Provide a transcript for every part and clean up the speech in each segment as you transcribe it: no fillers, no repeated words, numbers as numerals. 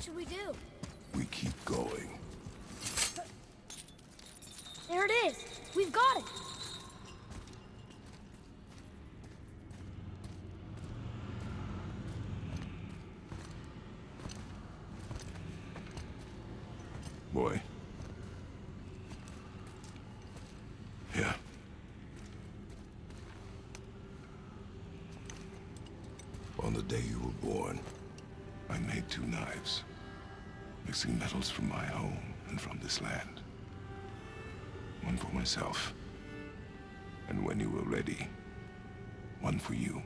should we do? We keep going. There it is! We've got it! Boy. Here. On the day you were born, I made 2 knives, mixing metals from my home and from this land. One for myself, and when you were ready, one for you.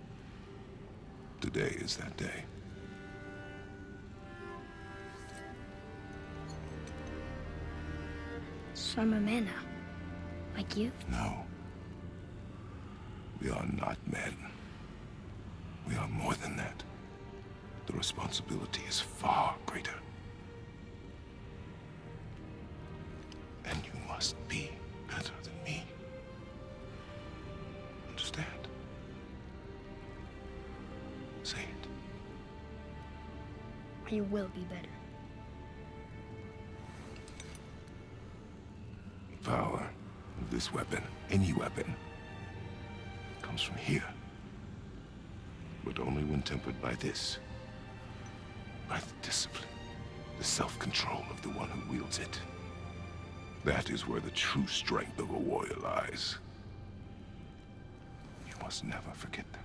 Today is that day. So I'm a man now. Like you? No. We are not men. We are more than that. The responsibility is far greater. And you must be better than me. Understand? Say it. You will be better. The power of this weapon, any weapon, comes from here. But only when tempered by this. By the discipline, the self-control of the one who wields it. That is where the true strength of a warrior lies. You must never forget that.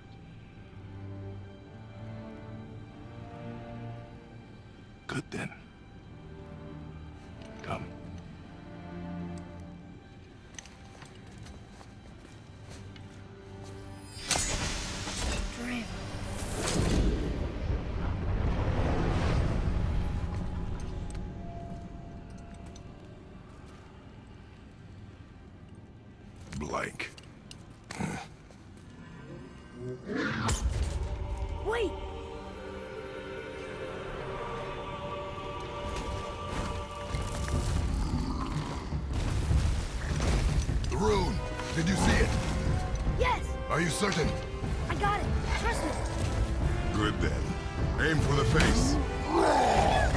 Good then. Come. Dream. Blank. Wait! The rune! Did you see it? Yes! Are you certain? I got it! Trust me! Good then. Aim for the face.